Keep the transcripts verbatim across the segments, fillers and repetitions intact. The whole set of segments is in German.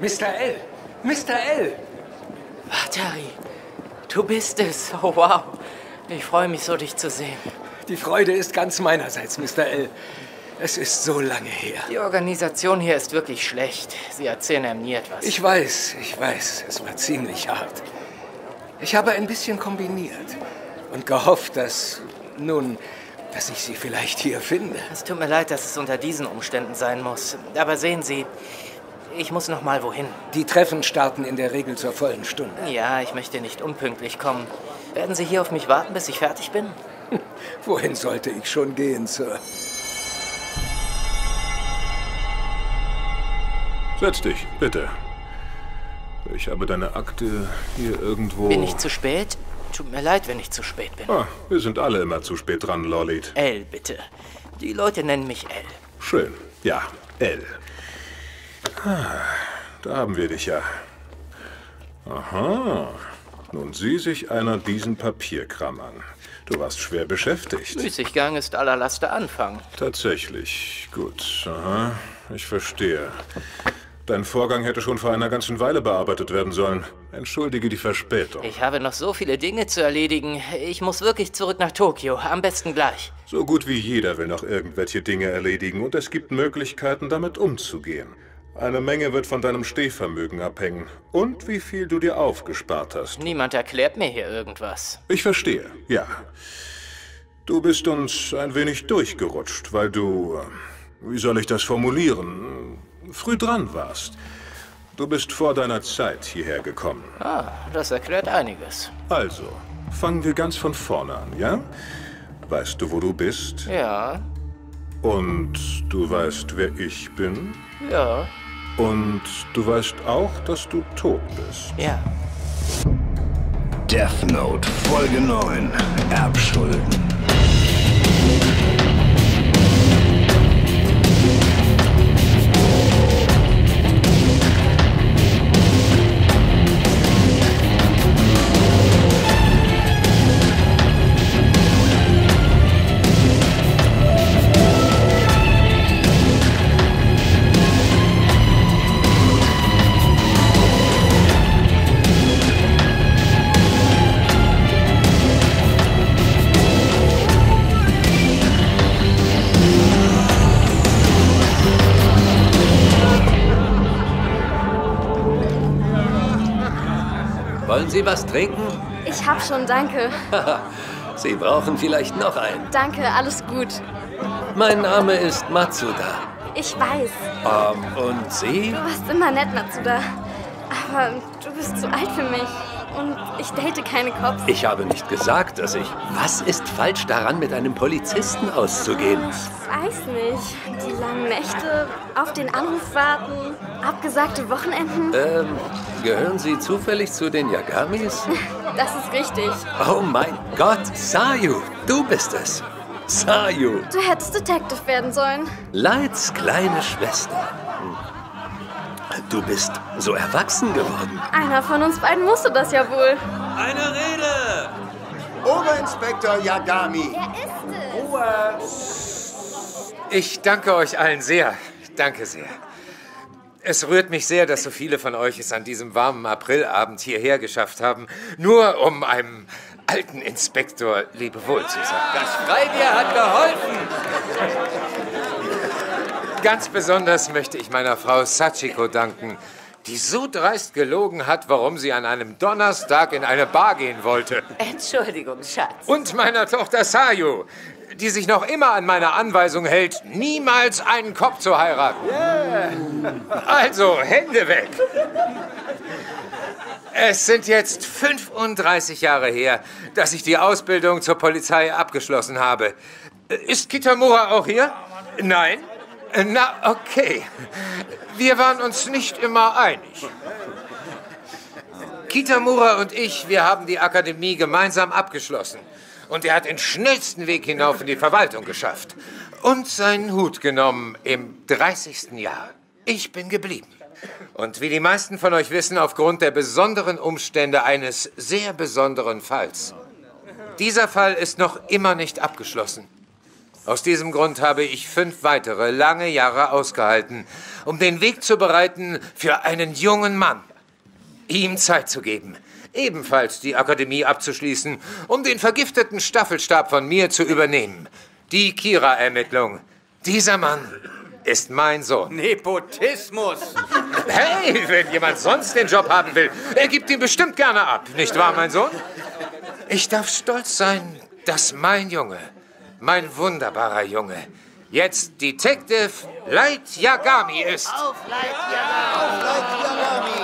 Mister L. Mister L. Ach, Terry, du bist es. Oh, wow. Ich freue mich so, dich zu sehen. Die Freude ist ganz meinerseits, Mister L. Es ist so lange her. Die Organisation hier ist wirklich schlecht. Sie erzählen einem nie etwas. Ich weiß, ich weiß. Es war ziemlich hart. Ich habe ein bisschen kombiniert und gehofft, dass, nun, dass ich Sie vielleicht hier finde. Es tut mir leid, dass es unter diesen Umständen sein muss. Aber sehen Sie, ich muss noch mal wohin. Die Treffen starten in der Regel zur vollen Stunde. Ja, ich möchte nicht unpünktlich kommen. Werden Sie hier auf mich warten, bis ich fertig bin? Wohin sollte ich schon gehen, Sir? Setz dich, bitte. Ich habe deine Akte hier irgendwo... Bin ich zu spät? Tut mir leid, wenn ich zu spät bin. Ah, wir sind alle immer zu spät dran, Lollit. L, bitte. Die Leute nennen mich L. Schön. Ja, L. Ah, da haben wir dich ja. Aha. Nun sieh sich einer diesen Papierkram an. Du warst schwer beschäftigt. Müßiggang ist aller Laster Anfang. Tatsächlich. Gut. Aha. Ich verstehe. Dein Vorgang hätte schon vor einer ganzen Weile bearbeitet werden sollen. Entschuldige die Verspätung. Ich habe noch so viele Dinge zu erledigen. Ich muss wirklich zurück nach Tokio. Am besten gleich. So gut wie jeder will noch irgendwelche Dinge erledigen und es gibt Möglichkeiten, damit umzugehen. Eine Menge wird von deinem Stehvermögen abhängen und wie viel du dir aufgespart hast. Niemand erklärt mir hier irgendwas. Ich verstehe, ja. Du bist uns ein wenig durchgerutscht, weil du, wie soll ich das formulieren, früh dran warst. Du bist vor deiner Zeit hierher gekommen. Ah, das erklärt einiges. Also, fangen wir ganz von vorne an, ja? Weißt du, wo du bist? Ja. Und du weißt, wer ich bin? Ja. Und du weißt auch, dass du tot bist? Ja. Death Note, Folge neun. Erbschulden. Wollen Sie was trinken? Ich hab schon, danke. Sie brauchen vielleicht noch einen. Danke, alles gut. Mein Name ist Matsuda. Ich weiß. Ähm, und Sie? Du warst immer nett, Matsuda. Aber du bist zu alt für mich. Und ich date keine Cops. Ich habe nicht gesagt, dass ich... Was ist falsch daran, mit einem Polizisten auszugehen? Ich weiß nicht. Die langen Nächte, auf den Anruf warten, abgesagte Wochenenden. Ähm, gehören Sie zufällig zu den Yagamis? Das ist richtig. Oh mein Gott, Sayu, du bist es. Sayu. Du hättest Detective werden sollen. Lights kleine Schwester. Du bist so erwachsen geworden. Einer von uns beiden musste das ja wohl. Eine Rede! Oberinspektor Yagami. Wer ist es? Ich danke euch allen sehr. Danke sehr. Es rührt mich sehr, dass so viele von euch es an diesem warmen Aprilabend hierher geschafft haben, nur um einem alten Inspektor Lebewohl zu sagen. Das Freibier hat geholfen! Ganz besonders möchte ich meiner Frau Sachiko danken, die so dreist gelogen hat, warum sie an einem Donnerstag in eine Bar gehen wollte. Entschuldigung, Schatz. Und meiner Tochter Sayu, die sich noch immer an meine Anweisung hält, niemals einen Cop zu heiraten. Yeah. Also, Hände weg. Es sind jetzt fünfunddreißig Jahre her, dass ich die Ausbildung zur Polizei abgeschlossen habe. Ist Kitamura auch hier? Nein? Na, okay. Wir waren uns nicht immer einig. Kitamura und ich, wir haben die Akademie gemeinsam abgeschlossen. Und er hat den schnellsten Weg hinauf in die Verwaltung geschafft. Und seinen Hut genommen im dreißigsten Jahr. Ich bin geblieben. Und wie die meisten von euch wissen, aufgrund der besonderen Umstände eines sehr besonderen Falls. Dieser Fall ist noch immer nicht abgeschlossen. Aus diesem Grund habe ich fünf weitere lange Jahre ausgehalten, um den Weg zu bereiten für einen jungen Mann. Ihm Zeit zu geben, ebenfalls die Akademie abzuschließen, um den vergifteten Staffelstab von mir zu übernehmen. Die Kira-Ermittlung. Dieser Mann ist mein Sohn. Nepotismus! Hey, wenn jemand sonst den Job haben will, er gibt ihn bestimmt gerne ab. Nicht wahr, mein Sohn? Ich darf stolz sein, dass mein Junge, mein wunderbarer Junge, jetzt Detective Light Yagami ist. Auf Light Yagami! Auf Light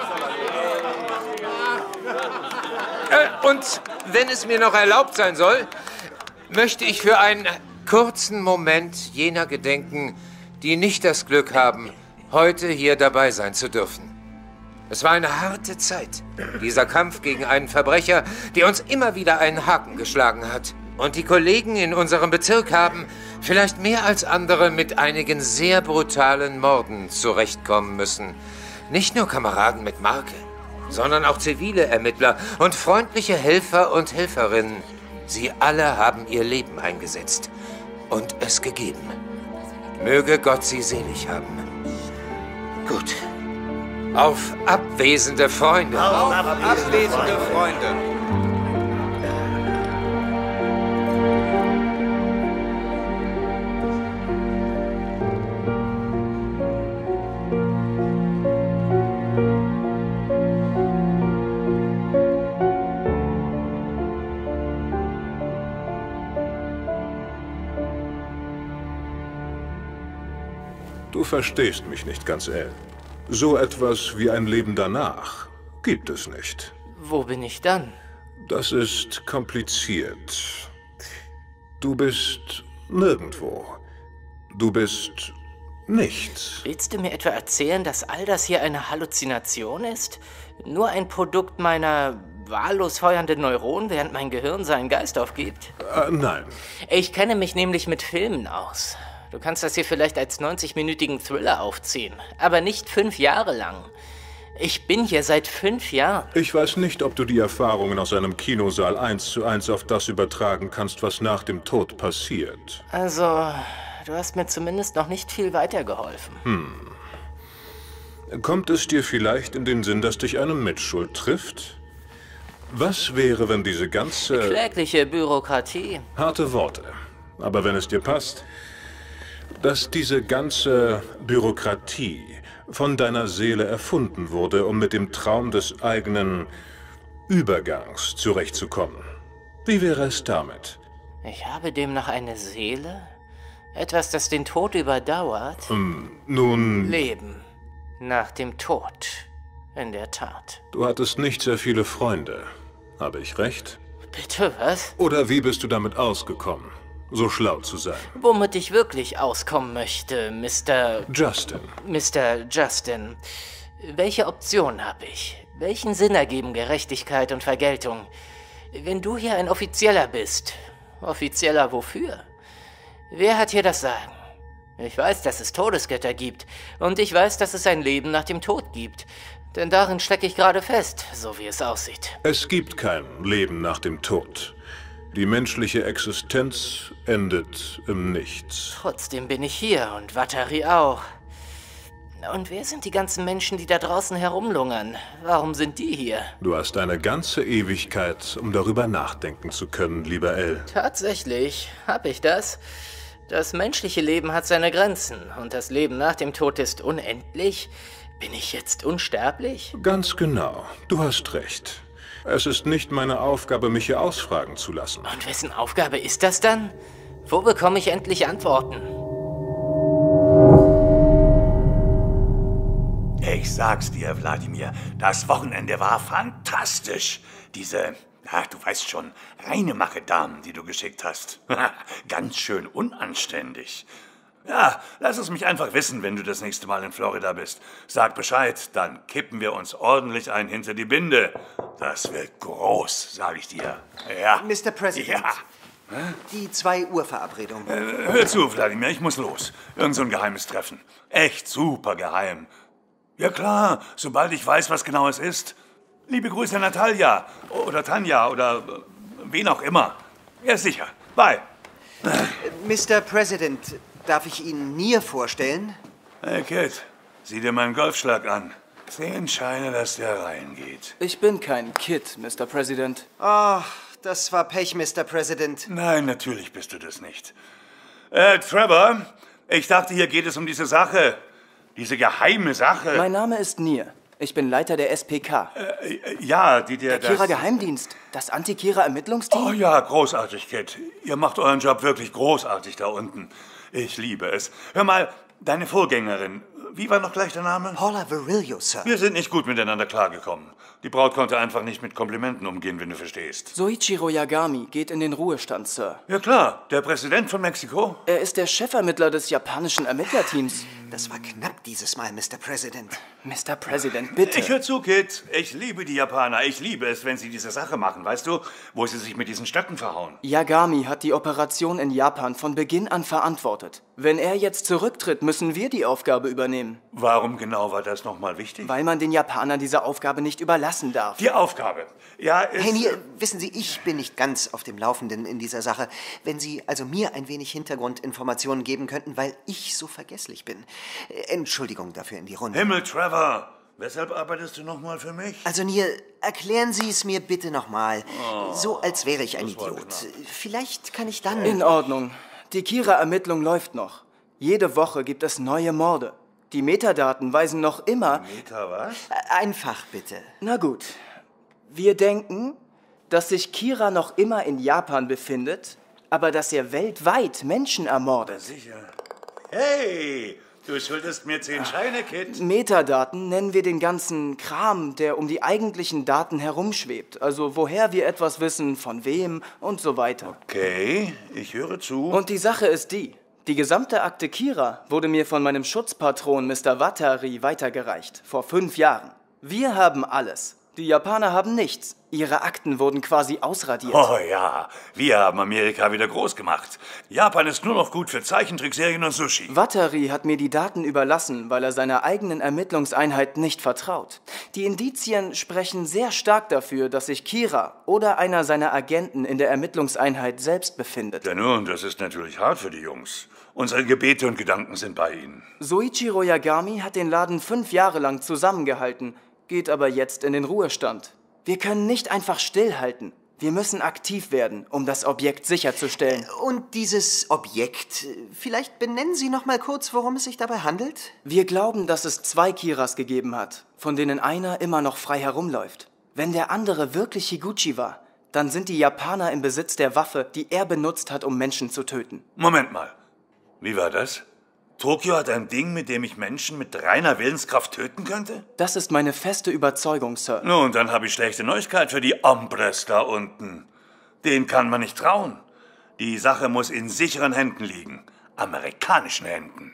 Yagami! Äh, und wenn es mir noch erlaubt sein soll, möchte ich für einen kurzen Moment jener gedenken, die nicht das Glück haben, heute hier dabei sein zu dürfen. Es war eine harte Zeit, dieser Kampf gegen einen Verbrecher, der uns immer wieder einen Haken geschlagen hat. Und die Kollegen in unserem Bezirk haben, vielleicht mehr als andere, mit einigen sehr brutalen Morden zurechtkommen müssen. Nicht nur Kameraden mit Marke, sondern auch zivile Ermittler und freundliche Helfer und Helferinnen. Sie alle haben ihr Leben eingesetzt und es gegeben. Möge Gott sie selig haben. Gut. Auf abwesende Freunde. Auf abwesende Freunde. Du verstehst mich nicht ganz, Elle. So etwas wie ein Leben danach gibt es nicht. Wo bin ich dann? Das ist kompliziert. Du bist nirgendwo. Du bist nichts. Willst du mir etwa erzählen, dass all das hier eine Halluzination ist? Nur ein Produkt meiner wahllos feuernden Neuronen, während mein Gehirn seinen Geist aufgibt? Äh, nein. Ich kenne mich nämlich mit Filmen aus. Du kannst das hier vielleicht als neunzig-minütigen Thriller aufziehen, aber nicht fünf Jahre lang. Ich bin hier seit fünf Jahren. Ich weiß nicht, ob du die Erfahrungen aus einem Kinosaal eins zu eins auf das übertragen kannst, was nach dem Tod passiert. Also, du hast mir zumindest noch nicht viel weitergeholfen. Hm. Kommt es dir vielleicht in den Sinn, dass dich eine Mitschuld trifft? Was wäre, wenn diese ganze... Klägliche Bürokratie. Harte Worte. Aber wenn es dir passt... dass diese ganze Bürokratie von deiner Seele erfunden wurde, um mit dem Traum des eigenen Übergangs zurechtzukommen. Wie wäre es damit? Ich habe demnach eine Seele? Etwas, das den Tod überdauert? Hm, nun... Leben. Nach dem Tod. In der Tat. Du hattest nicht sehr viele Freunde. Habe ich recht? Bitte, was? Oder wie bist du damit ausgekommen? So schlau zu sein. Womit ich wirklich auskommen möchte, Mister Justin. Mister Justin. Welche Option habe ich? Welchen Sinn ergeben Gerechtigkeit und Vergeltung? Wenn du hier ein Offizieller bist. Offizieller wofür? Wer hat hier das Sagen? Ich weiß, dass es Todesgötter gibt. Und ich weiß, dass es ein Leben nach dem Tod gibt. Denn darin stecke ich gerade fest, so wie es aussieht. Es gibt kein Leben nach dem Tod. Die menschliche Existenz endet im Nichts. Trotzdem bin ich hier und Vatari auch. Und wer sind die ganzen Menschen, die da draußen herumlungern? Warum sind die hier? Du hast eine ganze Ewigkeit, um darüber nachdenken zu können, lieber Elle. Tatsächlich, hab ich das? Das menschliche Leben hat seine Grenzen und das Leben nach dem Tod ist unendlich. Bin ich jetzt unsterblich? Ganz genau. Du hast recht. Es ist nicht meine Aufgabe, mich hier ausfragen zu lassen. Und wessen Aufgabe ist das dann? Wo bekomme ich endlich Antworten? Ich sag's dir, Wladimir, das Wochenende war fantastisch. Diese, ach, du weißt schon, Reinemache-Damen, die du geschickt hast. Ganz schön unanständig. Ja, lass es mich einfach wissen, wenn du das nächste Mal in Florida bist. Sag Bescheid, dann kippen wir uns ordentlich ein hinter die Binde. Das wird groß, sag ich dir. Ja. Mister President. Ja. Die zwei Uhr Verabredung. Äh, hör zu, Wladimir, ich muss los. Irgend so ein geheimes Treffen. Echt super geheim. Ja klar, sobald ich weiß, was genau es ist. Liebe Grüße, Natalia. Oder Tanja oder wen auch immer. Ja, sicher. Bye. Mister President, darf ich Ihnen Nier vorstellen? Hey, Kid, sieh dir meinen Golfschlag an. Zehn Scheine, dass der reingeht. Ich bin kein Kid, Mister President. Ach, das war Pech, Mister President. Nein, natürlich bist du das nicht. Äh, Trevor, ich dachte, hier geht es um diese Sache. Diese geheime Sache. Mein Name ist Nier. Ich bin Leiter der S P K. Äh, ja, die dir Der das... Kira Geheimdienst. Das Anti-Kira-Ermittlungsteam? Oh ja, großartig, Kid. Ihr macht euren Job wirklich großartig da unten. Ich liebe es. Hör mal, deine Vorgängerin, wie war noch gleich der Name? Paula Virilio, Sir. Wir sind nicht gut miteinander klargekommen. Die Braut konnte einfach nicht mit Komplimenten umgehen, wenn du verstehst. Soichiro Yagami geht in den Ruhestand, Sir. Ja klar, der Präsident von Mexiko. Er ist der Chefermittler des japanischen Ermittlerteams. Das war knapp dieses Mal, Mister President. Mister President, bitte. Ich hör zu, Kid. Ich liebe die Japaner. Ich liebe es, wenn sie diese Sache machen, weißt du? Wo sie sich mit diesen Stöcken verhauen. Yagami hat die Operation in Japan von Beginn an verantwortet. Wenn er jetzt zurücktritt, müssen wir die Aufgabe übernehmen. Warum genau war das nochmal wichtig? Weil man den Japanern diese Aufgabe nicht überlassen darf. Die Aufgabe. Ja, es... Hey, Nier, wissen Sie, ich bin nicht ganz auf dem Laufenden in dieser Sache. Wenn Sie also mir ein wenig Hintergrundinformationen geben könnten, weil ich so vergesslich bin. Entschuldigung dafür in die Runde. Himmel, Trevor. Weshalb arbeitest du nochmal für mich? Also, Nier, erklären Sie es mir bitte nochmal. Oh, so, als wäre ich ein das war Idiot. knapp. Vielleicht kann ich dann... In Ordnung. Die Kira-Ermittlung läuft noch. Jede Woche gibt es neue Morde. Die Metadaten weisen noch immer... Meta was? Einfach bitte. Na gut. Wir denken, dass sich Kira noch immer in Japan befindet, aber dass er weltweit Menschen ermordet. Sicher. Hey, du schuldest mir zehn Scheine, Kid. Metadaten nennen wir den ganzen Kram, der um die eigentlichen Daten herumschwebt. Also woher wir etwas wissen, von wem und so weiter. Okay, ich höre zu. Und die Sache ist die. Die gesamte Akte Kira wurde mir von meinem Schutzpatron Mister Watari weitergereicht, vor fünf Jahren. Wir haben alles. Die Japaner haben nichts. Ihre Akten wurden quasi ausradiert. Oh ja, wir haben Amerika wieder groß gemacht. Japan ist nur noch gut für Zeichentrickserien und Sushi. Watari hat mir die Daten überlassen, weil er seiner eigenen Ermittlungseinheit nicht vertraut. Die Indizien sprechen sehr stark dafür, dass sich Kira oder einer seiner Agenten in der Ermittlungseinheit selbst befindet. Ja nun, das ist natürlich hart für die Jungs. Unsere Gebete und Gedanken sind bei ihnen. Soichiro Yagami hat den Laden fünf Jahre lang zusammengehalten, geht aber jetzt in den Ruhestand. Wir können nicht einfach stillhalten. Wir müssen aktiv werden, um das Objekt sicherzustellen. Und dieses Objekt, vielleicht benennen Sie noch mal kurz, worum es sich dabei handelt? Wir glauben, dass es zwei Kiras gegeben hat, von denen einer immer noch frei herumläuft. Wenn der andere wirklich Higuchi war, dann sind die Japaner im Besitz der Waffe, die er benutzt hat, um Menschen zu töten. Moment mal. Wie war das? Tokio hat ein Ding, mit dem ich Menschen mit reiner Willenskraft töten könnte? Das ist meine feste Überzeugung, Sir. Nun, dann habe ich schlechte Neuigkeit für die Hombres da unten. Denen kann man nicht trauen. Die Sache muss in sicheren Händen liegen. Amerikanischen Händen.